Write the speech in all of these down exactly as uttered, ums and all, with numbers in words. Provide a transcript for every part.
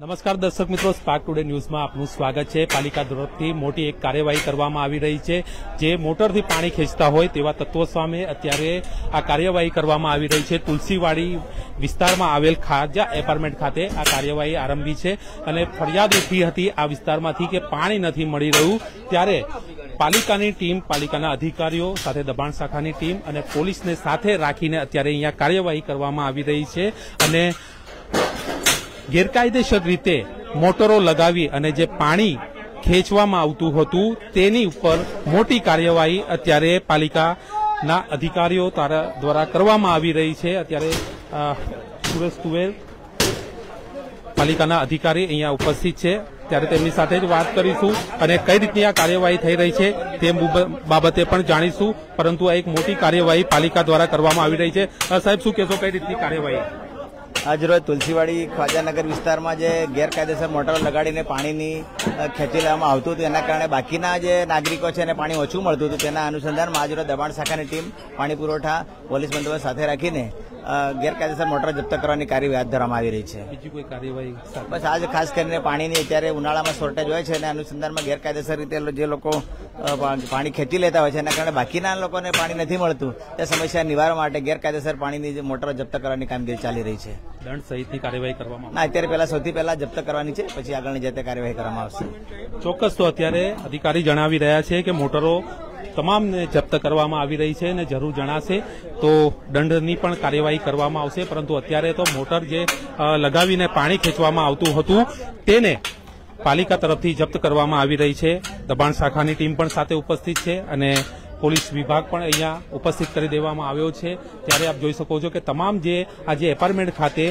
નમસ્કાર દર્શક મિત્રો, સ્પાર્ક ટુડે ન્યૂઝમાં આપનું સ્વાગત છે। પાલિકા તરફથી મોટી એક કાર્યવાહી કરવામાં આવી રહી છે। જે મોટરથી પાણી ખેંચતા હોય તેવા તત્વો સામે અત્યારે આ કાર્યવાહી કરવામાં આવી રહી છે। તુલસીવાડી વિસ્તારમાં આવેલ ખાજા એપાર્ટમેન્ટ ખાતે આ કાર્યવાહી આરંભી છે અને ફરિયાદ ઉઠી હતી આ વિસ્તારમાંથી કે પાણી નથી મળી રહ્યું, ત્યારે પાલિકાની ટીમ, પાલિકાના અધિકારીઓ સાથે દબાણ શાખાની ટીમ અને પોલીસને સાથે રાખીને અત્યારે અહીંયા કાર્યવાહી કરવામાં આવી રહી છે અને ગેરકાયદેસર રીતે મોટરો લગાવી અને જે પાણી ખેંચવામાં આવતું હતું તેની ઉપર મોટી કાર્યવાહી અત્યારે પાલિકાના અધિકારીઓ દ્વારા કરવામાં આવી રહી છે। અત્યારે સુરેશ તુવેર પાલિકાના અધિકારી અહીંયા ઉપસ્થિત છે, ત્યારે તેમની સાથે જ વાત કરીશું અને કઈ રીતની આ કાર્યવાહી થઈ રહી છે તે બાબતે પણ જાણીશું। પરંતુ આ એક મોટી કાર્યવાહી પાલિકા દ્વારા કરવામાં આવી રહી છે। સાહેબ, શું કહેશો, કઈ રીતની કાર્યવાહી? આજરોજ તુલસીવાડી ખ્વાજાનગર વિસ્તારમાં જે ગેરકાયદેસર મોટરો લગાડીને પાણીની ખેંચી લેવામાં આવતું હતું, એના કારણે બાકીના જે નાગરિકો છે એને પાણી ઓછું મળતું હતું, તેના અનુસંધાનમાં આજરોજ દબાણ શાખાની ટીમ પાણી પુરવઠા પોલીસ બંદોબસ્ત સાથે રાખીને ગેરકાયદેસર મોટર જપ્ત કરવાની કાર્યવાહી હાથ ધરવામાં આવી રહી છે। બીજી કોઈ કાર્યવાહી? બસ આજ ખાસ કરીને પાણીની અત્યારે ઉનાળામાં શોર્ટેજ હોય છે અને અનુસંધાનમાં ગેરકાયદેસર રીતે જે લોકો પાણી ખેંચી લેતા હોય છે એના કારણે બાકીના લોકોને પાણી નથી મળતું, તે સમસ્યા નિવારવા માટે ગેરકાયદેસર પાણીની જે મોટરો જપ્ત કરવાની કામગીરી ચાલી રહી છે। દંડ સહિતની કાર્યવાહી કરવામાં ના, અત્યારે પહેલા સૌથી પહેલા જપ્ત કરવાની છે, પછી આગળની જે તે કાર્યવાહી કરવામાં આવશે। ચોક્કસ, તો અત્યારે અધિકારી જણાવી રહ્યા છે કે મોટરો તમામને જપ્ત કરવામાં આવી રહી છે અને જરૂર જણાશે તો દંડની પણ કાર્યવાહી કરવામાં આવશે। પરંતુ અત્યારે તો મોટર જે લગાવીને પાણી ખેંચવામાં આવતું હતું તેને પાલિકા તરફથી જપ્ત કરવામાં આવી રહી છે। દબાણ શાખાની ટીમ પણ સાથે ઉપસ્થિત છે અને પોલીસ વિભાગ પણ અહીંયા ઉપસ્થિત કરી દેવામાં આવ્યો છે। ત્યારે આપ જોઈ શકો છો કે તમામ જે આજે એપાર્ટમેન્ટ ખાતે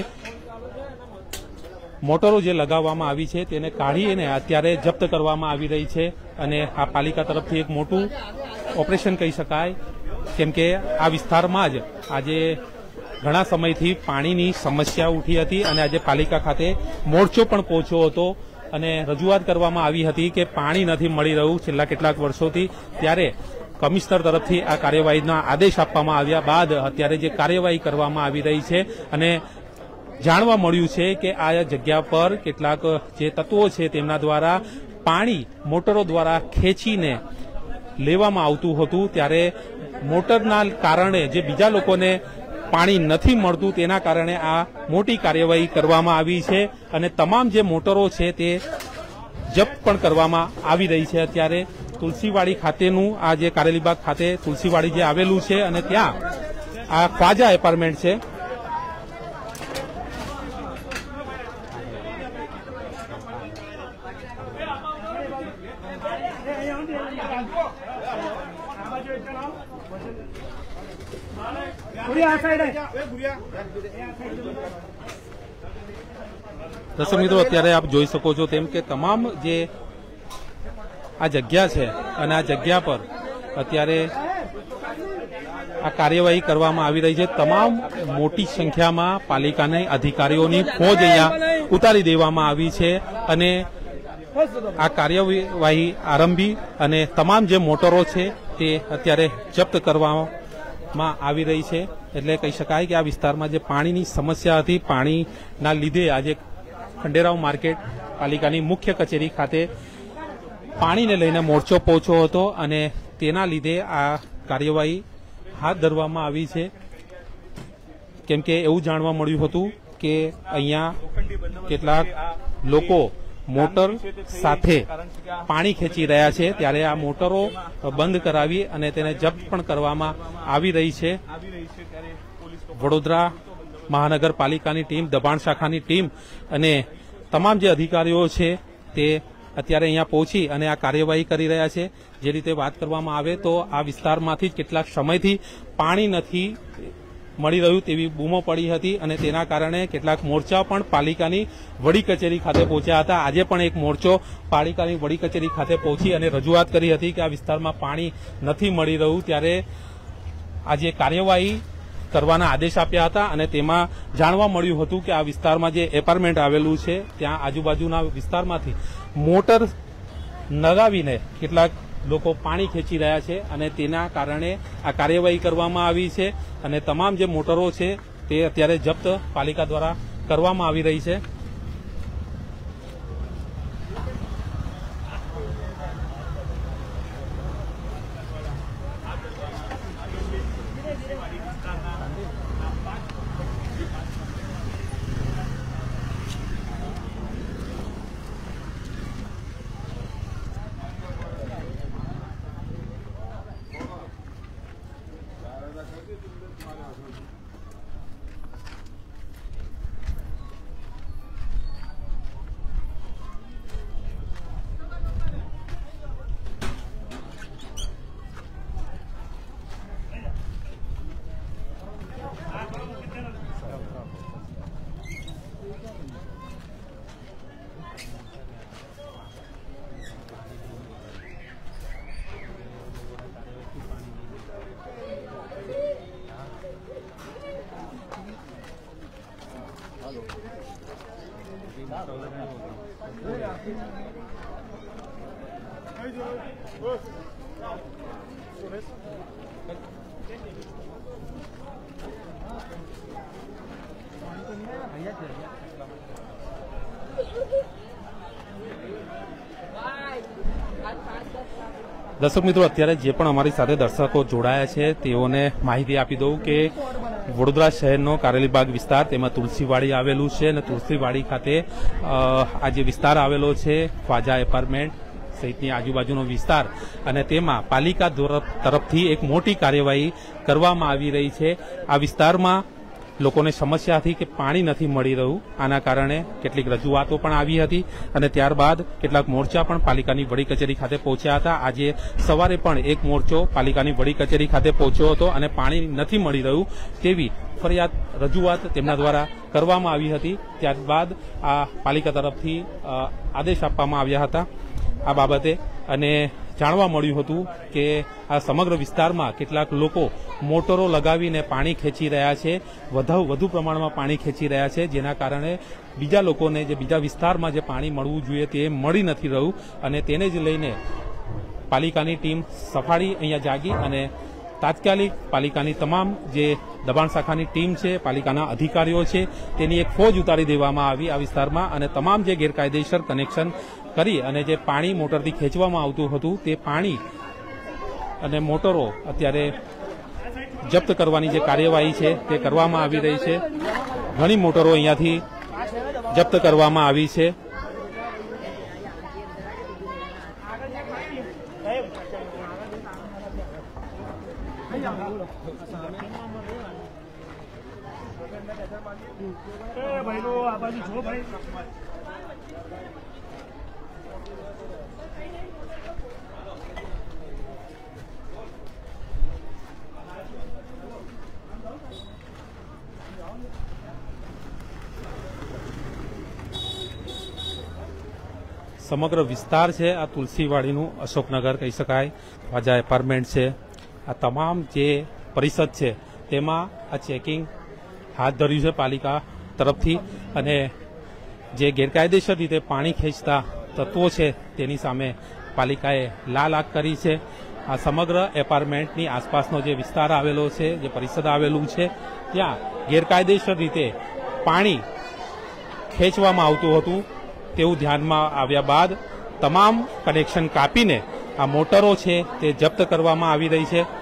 મોટરો જે લગાવવામાં આવી છે તેને કાઢીને અત્યારે જપ્ત કરવામાં આવી રહી છે અને આ પાલિકા તરફથી એક મોટું ઓપરેશન કહી શકાય, કેમ કે આ વિસ્તારમાં જ આજે ઘણા સમયથી પાણીની સમસ્યા ઉઠી હતી અને આજે પાલિકા ખાતે મોરચો પણ પહોંચ્યો હતો અને રજૂઆત કરવામાં આવી હતી કે પાણી નથી મળી રહ્યું છેલ્લા કેટલાક વર્ષોથી। ત્યારે કમિશનર તરફથી આ કાર્યવાહીના આદેશ આપવામાં આવ્યા બાદ અત્યારે જે કાર્યવાહી કરવામાં આવી રહી છે અને જાણવા મળ્યું છે કે આ જગ્યા પર કેટલાક જે તત્વો છે તેમના દ્વારા પાણી મોટરો દ્વારા ખેંચીને લેવામાં આવતું હતું, ત્યારે મોટરના કારણે જે બીજા લોકોને પાણી નથી મળતું તેના કારણે આ મોટી કાર્યવાહી કરવામાં આવી છે અને તમામ જે મોટરો છે તે જપ્ત પણ કરવામાં આવી રહી છે। અત્યારે તુલસીવાડી ખાતેનું આ જે કારેલીબાગ ખાતે તુલસીવાડી જે આવેલું છે અને ત્યાં આ ખ્વાજા એપાર્ટમેન્ટ છે। દર્શક મિત્રો, અત્યારે આપ જોઈ શકો છો તેમ કે તમામ જે આ જગ્યા છે અને આ જગ્યા પર અત્યારે આ કાર્યવાહી કરવામાં આવી રહી છે। તમામ મોટી સંખ્યામાં પાલિકાના અધિકારીઓની ફોજ અહીંયા ઉતારી દેવામાં આવી છે અને આ કાર્યવાહી આરંભી અને તમામ જે મોટરો છે તે અત્યારે જપ્ત કરવામાં આવી રહી છે। એટલે કહી શકાય કે આ વિસ્તારમાં જે પાણીની સમસ્યા હતી, પાણીના લીધે આજે ખંડેરાવ માર્કેટ પાલિકાની મુખ્ય કચેરી ખાતે પાણીને લઈને મોરચો પહોંચ્યો હતો અને તેના લીધે આ કાર્યવાહી હાથ ધરવામાં આવી છે, કેમ કે એવું જાણવા મળ્યું હતું કે અહીંયા કેટલાક લોકો મોટર સાથે પાણી ખેંચી રહ્યા છે, ત્યારે આ મોટરો બંધ કરાવી અને તેને જપ્ત પણ કરવામાં આવી રહી છે। વડોદરા મહાનગરપાલિકાની ટીમ, દબાણ શાખાની ટીમ અને તમામ જે અધિકારીઓ છે તે અત્યારે અહીંયા પહોંચી અને આ કાર્યવાહી કરી રહ્યા છે। જે રીતે વાત કરવામાં આવે તો આ વિસ્તારમાંથી જ કેટલાક સમયથી પાણી નથી મળી રહ્યું તેવી બૂમો પડી હતી અને તેના કારણે કેટલાક મોરચા પણ પાલિકાની વડી કચેરી ખાતે પહોંચ્યા હતા। આજે પણ એક મોરચો પાલિકાની વડી કચેરી ખાતે પહોંચી અને રજૂઆત કરી હતી કે આ વિસ્તારમાં પાણી નથી મળી રહ્યું, ત્યારે આજે કાર્યવાહી કરવાના આદેશ આપ્યા હતા અને તેમાં જાણવા મળ્યું હતું કે આ વિસ્તારમાં જે એપાર્ટમેન્ટ આવેલું છે ત્યાં આજુબાજુના વિસ્તારમાંથી મોટર લગાવીને કેટલાક લોકો પાણી ખેંચી રહ્યા છે અને તેના કારણે આ કાર્યવાહી કરવામાં આવી છે અને તમામ જે મોટરો છે તે અત્યારે જપ્ત પાલિકા દ્વારા કરવામાં આવી રહી છે। દર્શક મિત્રો, અત્યારે જે પણ અમારી સાથે દર્શકો જોડાયા છે તેઓને માહિતી આપી દઉં કે વડોદરા શહેરનો કારેલીબાગ વિસ્તાર, તેમાં તુલસીવાડી આવેલું છે અને તુલસીવાડી ખાતે આ જે વિસ્તાર આવેલો છે ખ્વાજા એપાર્ટમેન્ટ સહિતની આજુબાજુનો વિસ્તાર, અને તેમાં પાલિકા તરફથી એક મોટી કાર્યવાહી કરવામાં આવી રહી છે. આ વિસ્તારમાં લોકોને સમસ્યા હતી કે પાણી નથી મળી રહ્યું. આના કારણે કેટલીક રજૂઆતો પણ આવી હતી અને ત્યારબાદ કેટલાક મોરચા પણ પાલિકાની વડી કચેરી ખાતે પહોંચ્યા હતા. આજે સવારે પણ એક મોરચો પાલિકાની વડી કચેરી ખાતે પહોંચ્યો હતો અને પાણી નથી મળી રહ્યું તેવી ફરિયાદ રજૂઆત તેમના દ્વારા કરવામાં આવી હતી. ત્યારબાદ આ પાલિકા તરફથી આદેશ આપવામાં આવ્યા હતા આ બાબતે, અને જાણવા મળ્યું હતું કે આ સમગ્ર વિસ્તારમાં કેટલાક લોકો મોટરો લગાવીને પાણી ખેંચી રહ્યા છે, વધુ વધુ પ્રમાણમાં પાણી ખેંચી રહ્યા છે, જેના કારણે બીજા લોકોને જે બીજા વિસ્તારમાં જે પાણી મળવું જોઈએ તે મળી નથી રહ્યું. અને તેને જ લઈને પાલિકાની ટીમ સફાળી અહીંયા જાગી અને તાત્કાલિક પાલિકાની તમામ જે દબાણ શાખાની ટીમ છે, પાલિકાના અધિકારીઓ છે, તેની એક ફોજ ઉતારી દેવામાં આવી આ વિસ્તારમાં, અને તમામ જે ગેરકાયદેસર કનેક્શન કરી અને જે પાણી મોટરથી ખેંચવામાં આવતું હતું તે પાણી અને મોટરો અત્યારે જપ્ત કરવાની જે કાર્યવાહી છે તે કરવામાં આવી રહી છે. ઘણી મોટરો અહીંયાથી જપ્ત કરવામાં આવી છે. સમગ્ર વિસ્તાર છે આ તુલસીવાડીનું, અશોકનગર કહી શકાય, ખ્વાજા એપાર્ટમેન્ટ છે, આ તમામ જે પરિષદ છે તેમાં આ ચેકિંગ હાથ ધર્યું છે પાલિકા તરફથી, અને જે ગેરકાયદેસર રીતે પાણી ખેંચતા તત્વો છે તેની સામે પાલિકાએ લાલ આંખ કરી છે. આ સમગ્ર એપાર્ટમેન્ટની આસપાસનો જે વિસ્તાર આવેલો છે, જે પરિષદ આવેલું છે, ત્યાં ગેરકાયદેસર રીતે પાણી ખેંચવામાં આવતું હતું તેવું ધ્યાનમાં આવ્યા બાદ તમામ કનેક્શન કાપીને આ મોટરો છે તે જપ્ત કરવામાં આવી રહી છે.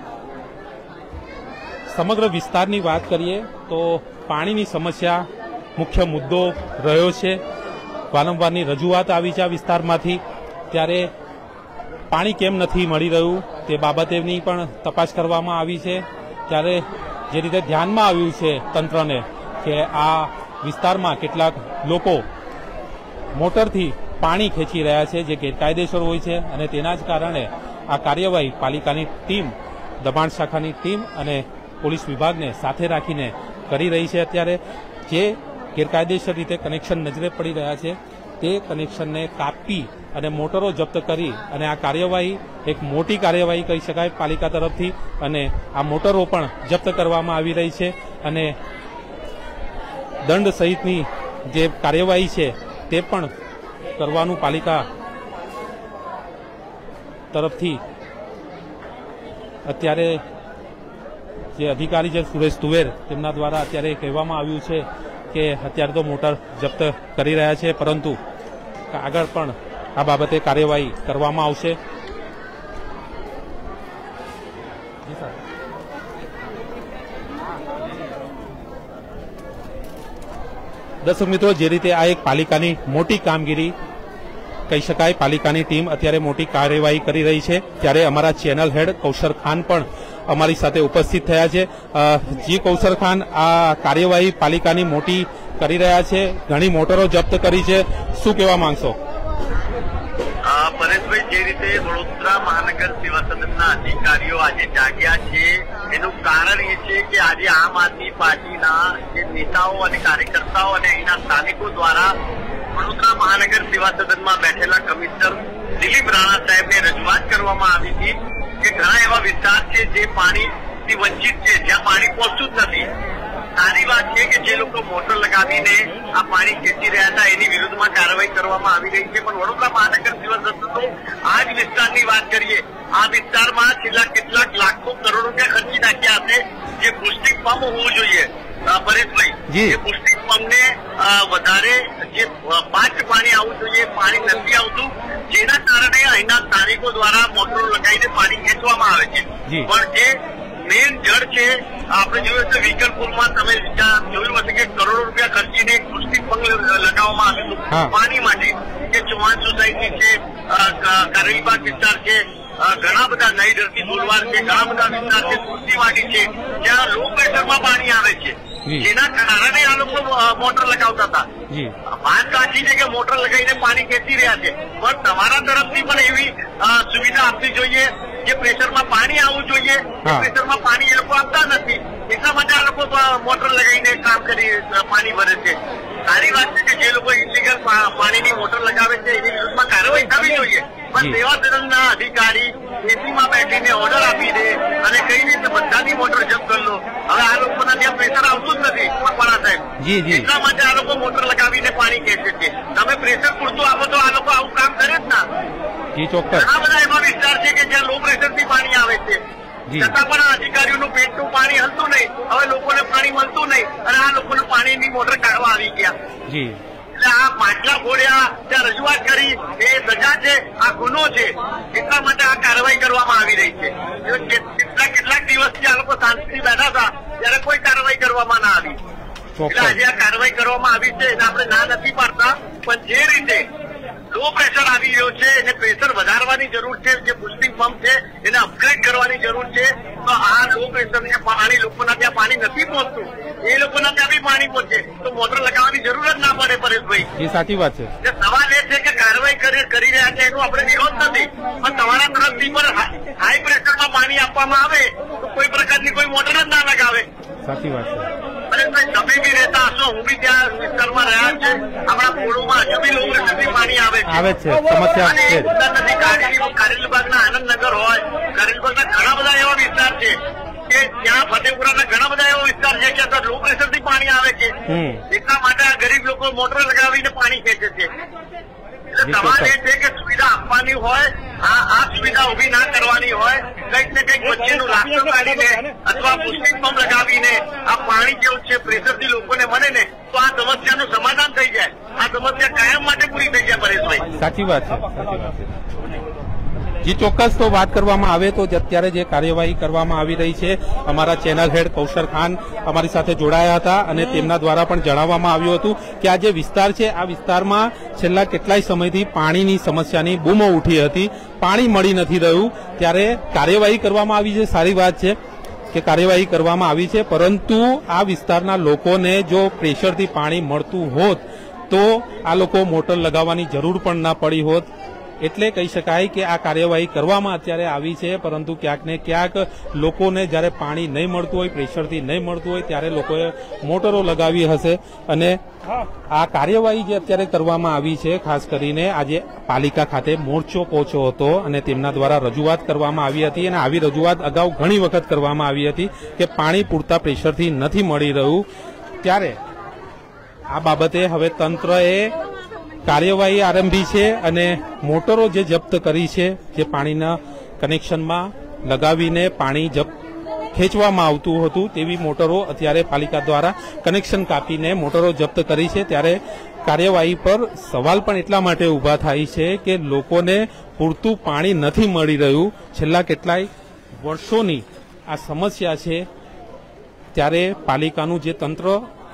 સમગ્ર વિસ્તારની વાત કરીએ તો પાણીની સમસ્યા મુખ્ય મુદ્દો રહ્યો છે. વારંવારની રજૂઆત આવી છે આ વિસ્તારમાંથી, ત્યારે પાણી કેમ નથી મળી રહ્યું તે બાબતેની પણ તપાસ કરવામાં આવી છે. ત્યારે જે રીતે ધ્યાનમાં આવ્યું છે તંત્રને કે આ વિસ્તારમાં કેટલાક લોકો મોટરથી પાણી ખેંચી રહ્યા છે જે ગેરકાયદેસર હોય છે, અને તેના જ કારણે આ કાર્યવાહી પાલિકાની ટીમ, દબાણ શાખાની ટીમ અને પોલીસ વિભાગને સાથે રાખીને કરી રહી છે. અત્યારે જે ગેરકાયદેસર રીતે કનેક્શન નજરે પડી રહ્યા છે તે કનેક્શનને કાપી અને મોટરો જપ્ત કરી અને આ કાર્યવાહી એક મોટી કાર્યવાહી કહી શકાય પાલિકા તરફથી, અને આ મોટરો પણ જપ્ત કરવામાં આવી રહી છે, અને દંડ સહિતની જે કાર્યવાહી છે તે પણ કરવાનું પાલિકા તરફથી અત્યારે જે અધિકારી છે સુરેશ તુવેર, તેમના દ્વારા અત્યારે કહેવામાં આવ્યું છે કે અત્યારે તો મોટર જપ્ત કરી રહ્યા છે, પરંતુ આગળ પણ આ બાબતે કાર્યવાહી કરવામાં આવશે. દર્શક મિત્રો, જે રીતે આ એક પાલિકાની મોટી કામગીરી કહી શકાય, પાલિકાની ટીમ અત્યારે મોટી કાર્યવાહી કરી રહી છે, ત્યારે અમારા ચેનલ હેડ કૌશર ખાન પણ અમારી સાથે ઉપસ્થિત થયા છે. જી કૌશર ખાન, આ કાર્યવાહી પાલિકાની મોટી કરી રહ્યા છે, ઘણી મોટરો જપ્ત કરી છે, શું કહેવા માંગશો? પરેશભાઈ, જે રીતે વડોદરા મહાનગર સેવા સદનના અધિકારીઓ આજે જાગ્યા છે એનું કારણ એ છે કે આજે આમ આદમી પાર્ટીના જે નેતાઓ અને કાર્યકર્તાઓ અને અહીંના સ્થાનિકો દ્વારા વડોદરા મહાનગર સેવા સદનમાં બેઠેલા કમિશનર દિલીપ રાણા સાહેબને રજૂઆત કરવામાં આવી હતી કે ઘણા એવા વિસ્તાર છે જે પાણીથી વંચિત છે, જ્યાં પાણી પહોંચતું જ નથી. સારી વાત છે કે જે લોકો મોટર લગાવીને આ પાણી ખેંચી રહ્યા હતા એની વિરુદ્ધમાં કાર્યવાહી કરવામાં આવી રહી છે. પણ વડોદરા મહાનગર સેવા સંસ્થા તો આ જ વિસ્તારની વાત કરીએ, આ વિસ્તારમાં છેલ્લા કેટલાક લાખો કરોડ રૂપિયા ખર્ચી નાખ્યા હશે. જે પુષ્ટિ પંપ હોવું જોઈએ પરેશભાઈ, એ પુષ્ટિ પંપને વધારે જે પાંચ પાણી આવવું જોઈએ, પાણી નથી આવતું, જેના કારણે અહીંના સ્થાનિકો દ્વારા મોટરો લગાવીને પાણી ખેંચવામાં આવે છે. પણ જે મેન જળ છે, આપણે જોયું છે વિકલપુરમાં તમે જોયું હશે કે કરોડો રૂપિયા ખર્ચીને એક પુષ્ટિ પંપ લગાવવામાં આવ્યું હતું પાણી માટે, કે ચૌહાણ સોસાયટી છે, કારેલીબાગ વિસ્તાર છે, ઘણા બધા નઈ ધરતી બોલવાર છે, ઘણા બધા વિસ્તાર છે, કુર્તીવાડી છે, જ્યાં લો પ્રેશરમાં પાણી આવે છે, જેના કારણે આ લોકો મોટર લગાવતા હતા. વાત સાચી છે કે મોટર લગાવીને પાણી ખેંચી રહ્યા છે, પણ તમારા તરફથી પણ એવી સુવિધા આપવી જોઈએ જે પ્રેશરમાં પાણી આવવું જોઈએ. પ્રેશરમાં પાણી એ લોકો આપતા નથી, એટલા માટે આ લોકો મોટર લગાવીને કામ કરી પાણી ભરે છે. સારી વાત છે કે જે લોકો ઇલીગલ પાણીની મોટર લગાવે છે એની વિરુદ્ધમાં કાર્યવાહી થવી જોઈએ. પણ સેવા સદનના અધિકારી એસીમાં બેઠીને ઓર્ડર આપી દે અને કઈ રીતે બધાની મોટર જપ્ત કરી લો. હવે આ લોકોના ત્યાં પ્રેશર આવતું જ નથી મકવાણા સાહેબ, એટલા માટે આ લોકો મોટર લગાવીને પાણી ખેંચે છે. તમે પ્રેશર પૂરતું આપો તો આ લોકો આવું કામ કરે જ ના. ઘણા બધા એવા વિસ્તાર છે કે જ્યાં લો પ્રેશર થી પાણી આવે છે, છતાં પણ અધિકારીઓનું પેટનું પાણી હલતું નહીં, હવે લોકોને પાણી મળતું નહીં અને આ લોકોને પાણીની મોટર કાઢવા આવી ગયા. એટલે આ માટલા ફોડ્યા, ત્યાં રજૂઆત કરી, એ સજા છે, આ ગુનો છે, એટલા માટે આ કાર્યવાહી કરવામાં આવી રહી છે. કેટલાક કેટલાક દિવસથી આ લોકો શાંતિથી બેઠા હતા ત્યારે કોઈ કાર્યવાહી કરવામાં ના આવી. એટલે આજે આ કાર્યવાહી કરવામાં આવી છે એને આપણે ના નથી પાડતા, પણ જે રીતે લો પ્રેશર આવી રહ્યો છે એને પ્રેશર વધારવાની જરૂર છે. જે પુષ્ટિ પંપ છે એને અપગ્રેડ કરવાની જરૂર છે. તો આ લો પ્રેશર ને પાણી લોકોના ત્યાં પાણી નથી પહોંચતું, એ લોકોના ત્યાં બી પાણી પહોંચે તો મોટર લગાવવાની જરૂર જ ના પડે. પરેશભાઈ, એ સાચી વાત છે. સવાલ એ છે કે કાર્યવાહી કરી રહ્યા છે એનો આપણે વિરોધ નથી, પણ તમારા તરફથી પણ હાઈ પ્રેશરમાં પાણી આપવામાં આવે તો કોઈ પ્રકારની કોઈ મોટર જ ના લગાવે. સાચી વાત છે. તમે બી રહેતા હશો, હું બી ત્યાં વિસ્તારમાં રહ્યા છે, આપણા પોળોમાં હજુ બી લો પ્રેશરથી પાણી આવે છે. આવે છે સમસ્યા છે. કારેલીબાગના આનંદનગર હોય, કારેલીબાગના ઘણા બધા એવા વિસ્તાર છે કે ત્યાં ફતેપુરાના ઘણા બધા એવા વિસ્તાર છે કે ત્યાં લો પ્રેશરથી પાણી આવે છે. એટલા માટે આ ગરીબ લોકો મોટર લગાવીને પાણી ખેંચે છે. સવાલ એ છે કે સુવિધા આપવાની હોય, આ આ સુવિધા ઉભી ના કરવાની હોય, કંઈક ને કંઈક વચ્ચેનું લાકડું કાઢીને અથવા પુષ્ટિ પંપ લગાવીને આ પાણી જેવું છે પ્રેશરથી લોકોને મળે ને તો આ સમસ્યાનું સમાધાન થઈ જાય. આ સમસ્યા કાયમ માટે પૂરી થઈ જાય. પરેશભાઈ, સાચી વાત છે, સાચી વાત છે. જી ચોક્કસ. તો વાત કરવામાં આવે તો અત્યારે જે કાર્યવાહી કરવામાં આવી રહી છે, અમારા ચેનલ હેડ કૌશર ખાન અમારી સાથે જોડાયા હતા અને તેમના દ્વારા પણ જણાવવામાં આવ્યું હતું કે આ જે વિસ્તાર છે આ વિસ્તારમાં છેલ્લા કેટલાય સમયથી પાણીની સમસ્યાની બૂમો ઉઠી હતી, પાણી મળી નથી રહ્યું. ત્યારે કાર્યવાહી કરવામાં આવી છે, સારી વાત છે કે કાર્યવાહી કરવામાં આવી છે, પરંતુ આ વિસ્તારના લોકોને જો પ્રેશરથી પાણી મળતું હોત તો આ લોકો મોટર લગાવવાની જરૂર પણ ના પડી હોત. એટલે કહી શકાય કે આ કાર્યવાહી કરવામાં અત્યારે આવી છે, પરંતુ ક્યાંક ને ક્યાંક લોકોને જ્યારે પાણી નહીં મળતું હોય, પ્રેશરથી નહીં મળતું હોય ત્યારે લોકોએ મોટરો લગાવી હશે. અને આ કાર્યવાહી જે અત્યારે કરવામાં આવી છે, ખાસ કરીને આજે પાલિકા ખાતે મોરચો પહોંચ્યો હતો અને તેમના દ્વારા રજૂઆત કરવામાં આવી હતી. અને આવી રજૂઆત અગાઉ ઘણી વખત કરવામાં આવી હતી કે પાણી પૂરતા પ્રેશરથી નથી મળી રહ્યું. ત્યારે આ બાબતે હવે તંત્રએ કાર્યવાહી આરંભી છે અને મોટરો જે જપ્ત કરી છે, જે પાણીના કનેક્શનમાં લગાવીને પાણી જપ્ત ખેંચવામાં આવતું હતું તેવી મોટરો અત્યારે પાલિકા દ્વારા કનેક્શન કાપીને મોટરો જપ્ત કરી છે. ત્યારે કાર્યવાહી પર સવાલ પણ એટલા માટે ઉભા થાય છે કે લોકોને પૂરતું પાણી નથી મળી રહ્યું. છેલ્લા કેટલાય વર્ષોની આ સમસ્યા છે, ત્યારે પાલિકાનું જે તંત્ર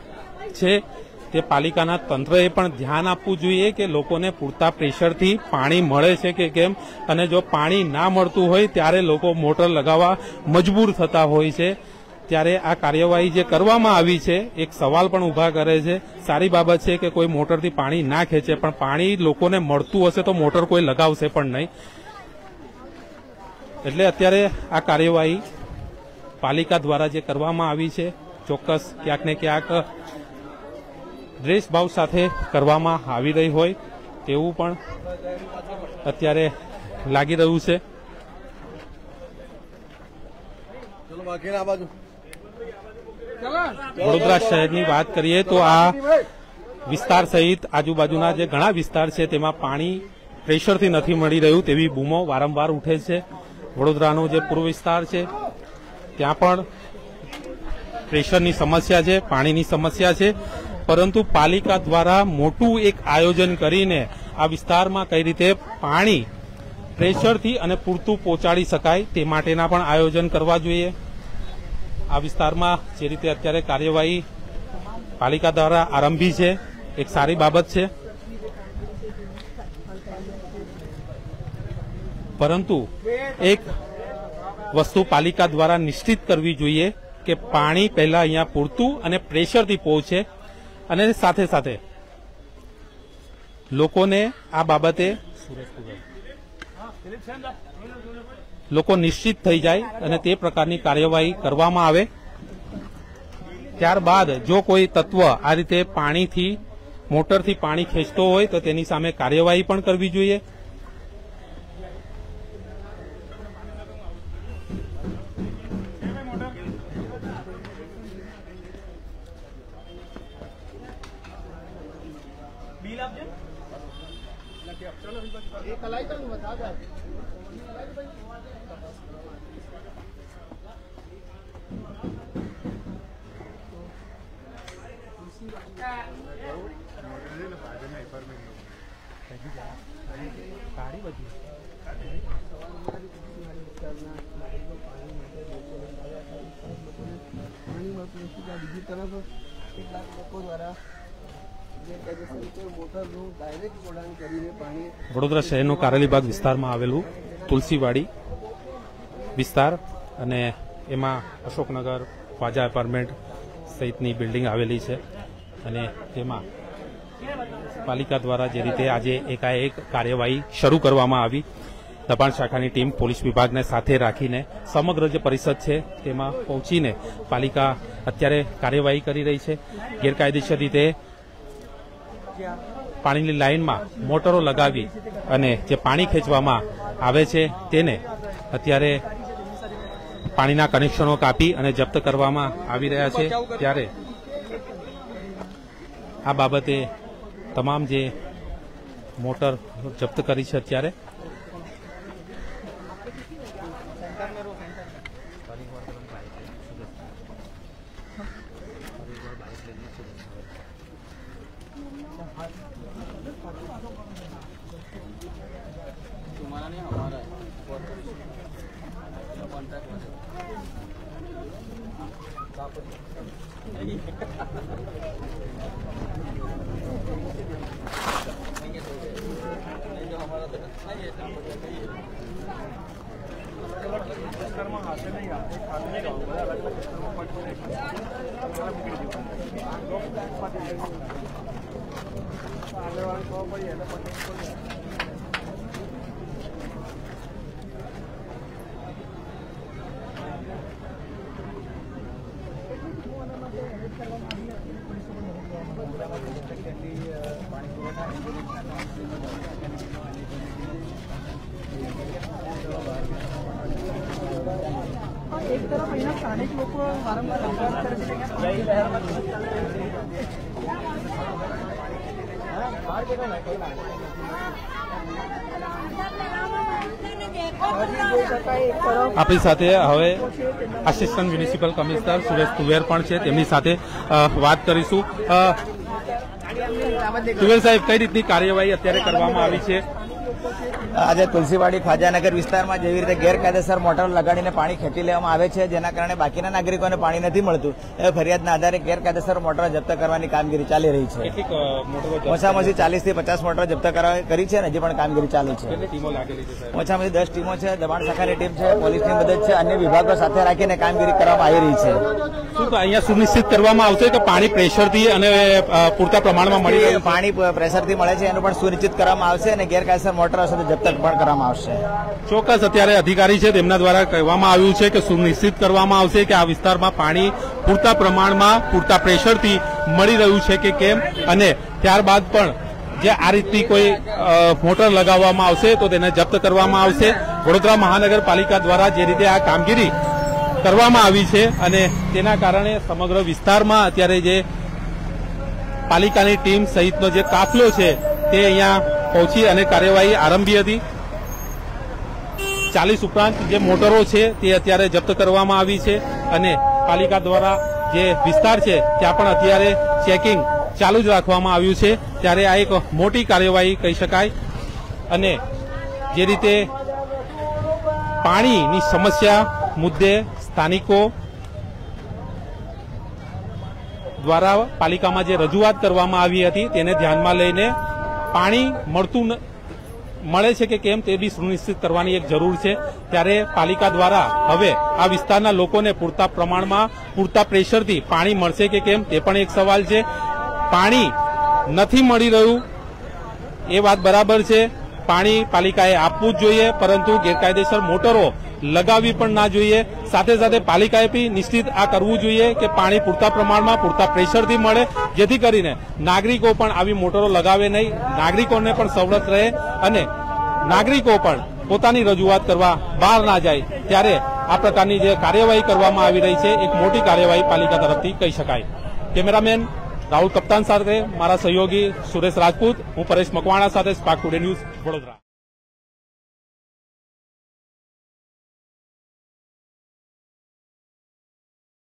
છે તે પાલિકાના તંત્રએ પણ ધ્યાન આપવું જોઈએ કે લોકોને પૂરતા પ્રેશરથી પાણી મળે છે કે કેમ. અને જો પાણી ના મળતું હોય ત્યારે લોકો મોટર લગાવવા મજબૂર થતા હોય છે. ત્યારે આ કાર્યવાહી જે કરવામાં આવી છે એક સવાલ પણ ઉભા કરે છે. સારી બાબત છે કે કોઈ મોટરથી પાણી ના ખેંચે, પણ પાણી લોકોને મળતું હશે તો મોટર કોઈ લગાવશે પણ નહીં. એટલે અત્યારે આ કાર્યવાહી પાલિકા દ્વારા જે કરવામાં આવી છે ચોક્કસ ક્યાંક ને ક્યાંક દ્વેષભાવ સાથે કરવામાં આવી રહી હોય તેવું પણ અત્યારે લાગી રહ્યું છે. વડોદરા શહેરની વાત કરીએ તો આ વિસ્તાર સહિત આજુબાજુના જે ઘણા વિસ્તાર છે તેમાં પાણી પ્રેશરથી નથી મળી રહ્યું તેવી બૂમો વારંવાર ઉઠે છે. વડોદરાનો જે પૂર્વ વિસ્તાર છે ત્યાં પણ પ્રેશરની સમસ્યા છે, પાણીની સમસ્યા છે, પરંતુ પાલિકા દ્વારા મોટું એક આયોજન કરીને આ વિસ્તારમાં કઈ રીતે પાણી પ્રેશરથી અને પૂરતું પહોંચાડી શકાય તે માટેના પણ આયોજન કરવા જોઈએ. આ વિસ્તારમાં જે રીતે અત્યારે કાર્યવાહી પાલિકા દ્વારા આરંભી છે એક સારી બાબત છે, પરંતુ એક વસ્તુ પાલિકા દ્વારા નિશ્ચિત કરવી જોઈએ કે પાણી પહેલા અહીંયા પૂરતું અને પ્રેશરથી પહોંચે અને સાથે સાથે લોકોને આ બાબતે લોકો નિશ્ચિત થઈ જાય અને તે પ્રકારની કાર્યવાહી કરવામાં આવે. ત્યારબાદ જો કોઈ તત્વ આ રીતે પાણીથી મોટરથી પાણી ખેંચતો હોય તો તેની સામે કાર્યવાહી પણ કરવી જોઈએ. બીજી તરફ કેટલાક લોકો દ્વારા મોટરનું ડાયરેક્ટ જોડાણ કરીને પાણી વડોદરા શહેરનો કારેલીબાગ વિસ્તારમાં આવેલું તુલસીવાડી વિસ્તાર અને એમાં અશોકનગર ખ્વાજા એપાર્ટમેન્ટ સહિતની બિલ્ડિંગ આવેલી છે અને તેમાં પાલિકા દ્વારા જે રીતે આજે એકાએક કાર્યવાહી શરૂ કરવામાં આવી, દબાણ શાખાની ટીમ પોલીસ વિભાગને સાથે રાખીને સમગ્ર જે પરિષદ છે તેમાં પહોંચીને પાલિકા અત્યારે કાર્યવાહી કરી રહી છે. ગેરકાયદેસર રીતે પાણીની લાઇનમાં મોટરો લગાવી અને જે પાણી ખેંચવામાં આવે છે તેને અત્યારે પાણીના કનેક્શનો કાપી અને જપ્ત કરવામાં આવી રહ્યા છે. ત્યારે આ બાબતે તમામ જે મોટર જપ્ત કરી છે અત્યારે तुम्हारा नहीं हमारा है एक तरफ અહીંયા સ્થાનિક લોકો વારંવાર રજૂઆત કરે છે કે જય લહેરમાં આપણી સાથે હવે આસિસ્ટન્ટ મ્યુનિસિપલ કમિશનર સુરેશ તુવેર પણ છે, તેમની સાથે વાત કરીશું. તુવેર સાહેબ, કઈ રીતની કાર્યવાહી અત્યારે કરવામાં આવી છે? આજે તુલસીવાડી ખ્વાજાનગર વિસ્તારમાં જેવી રીતે ગેરકાયદેસર મોટર લગાડીને પાણી ખેંચી લેવામાં આવે છે, જેના કારણે બાકીના નાગરિકોને પાણી નથી મળતું, એ ફરિયાદના આધારે ગેરકાયદેસર મોટર જપ્ત કરવાની કામગીરી ચાલી રહી છે. ઓછામાં ઓછી ચાલીસ થી પચાસ મોટર જપ્ત કરી છે અને હજી પણ કામગીરી ચાલુ છે. ઓછામાં ઓછી દસ ટીમો છે, દબાણ શાખાની ટીમ છે, પોલીસની મદદ છે, અન્ય વિભાગો સાથે રાખીને કામગીરી કરવામાં આવી રહી છે. શું તો અહીંયા સુનિશ્ચિત કરવામાં આવશે કે પાણી પ્રેશરથી અને પૂરતા પ્રમાણમાં મળી રહે? પાણી પ્રેશરથી મળે છે એનું પણ સુનિશ્ચિત કરવામાં આવશે અને ગેરકાયદેસર મોટર સાથે જપ્ત પણ કરવામાં આવશે. ચોક્કસ અત્યારે અધિકારી છે તેમના દ્વારા કહેવામાં આવ્યું છે કે સુનિશ્ચિત કરવામાં આવશે કે આ વિસ્તારમાં પાણી પૂરતા પ્રમાણમાં પૂરતા પ્રેશરથી મળી રહ્યું છે કે કેમ, અને ત્યારબાદ પણ જે આ રીતની કોઈ મોટર લગાવવામાં આવશે તો તેને જપ્ત કરવામાં આવશે. વડોદરા મહાનગરપાલિકા દ્વારા જે રીતે આ કામગીરી કરવામાં આવી છે અને તેના કારણે સમગ્ર વિસ્તારમાં અત્યારે જે પાલિકાની ટીમ સહિતનો જે કાફલો છે તે અહીંયા પહોંચી અને કાર્યવાહી આરંભી હતી. ચાલીસ ઉપરાંત જે મોટરો છે તે અત્યારે જપ્ત કરવામાં આવી છે અને પાલિકા દ્વારા જે વિસ્તાર છે ત્યાં પણ અત્યારે ચેકિંગ ચાલુ જ રાખવામાં આવ્યું છે. ત્યારે આ એક મોટી કાર્યવાહી કહી શકાય અને જે રીતે પાણીની સમસ્યા મુદ્દે સ્થાનિકો દ્વારા પાલિકામાં જે રજૂઆત કરવામાં આવી હતી તેને ધ્યાનમાં લઈને પાણી મળતું મળે છે કે કેમ તે બી સુનિશ્ચિત કરવાની એક જરૂર છે. ત્યારે પાલિકા દ્વારા હવે આ વિસ્તારના લોકોને પૂરતા પ્રમાણમાં પૂરતા પ્રેશરથી પાણી મળશે કે કેમ તે પણ એક સવાલ છે. પાણી નથી મળી રહ્યું એ વાત બરાબર છે. પાણી પાલિકાએ આપવું જ જોઈએ, પરંતુ ગેરકાયદેસર મોટરો લગાવવી પણ ના જોઈએ. સાથે સાથે પાલિકાએ બી નિશ્ચિત આ કરવું જોઈએ કે પાણી પૂરતા પ્રમાણમાં પૂરતા પ્રેશરથી મળે, જેથી કરીને નાગરિકો પણ આવી મોટરો લગાવે નહીં, નાગરિકોને પણ સવલત રહે અને નાગરિકો પણ પોતાની રજૂઆત કરવા બહાર ના જાય. ત્યારે આ પ્રકારની જે કાર્યવાહી કરવામાં આવી રહી છે એક મોટી કાર્યવાહી પાલિકા તરફથી કહી શકાય. કેમેરામેન રાહુલ કપ્તાન સાથે મારા સહયોગી સુરેશ રાજપૂત, હું પરેશ મકવાણા સાથે સ્પાર્ક ટુડે ન્યૂઝ, વડોદરા.